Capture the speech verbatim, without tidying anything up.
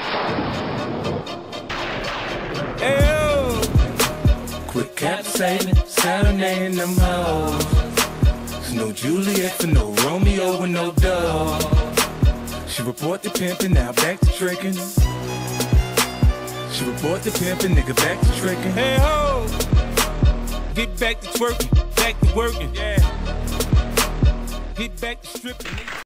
Ayo. Quit capsating, serenading them hoes. There's no Juliet for no Romeo and no dog. She report the pimpin', now back to trickin'. She report the pimpin', nigga back to trickin'. Hey ho! Get back to twerking, back to working. Yeah. Get back to stripping.